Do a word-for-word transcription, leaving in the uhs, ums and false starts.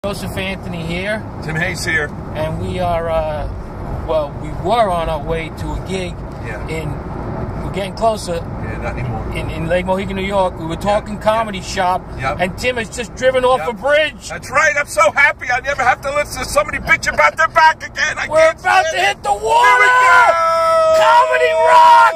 Joseph Anthony here. Tim Hayes here. And we are, uh, well, we were on our way to a gig yeah. in, we're getting closer. Yeah, not anymore. In, in Lake Mohegan, New York. We were talking yeah. comedy yeah. shop, yep. and Tim has just driven off yep. a bridge. That's right. I'm so happy I never have to listen to somebody bitch about their back again. I we're can't about to hit the water! Here we go! Comedy rock!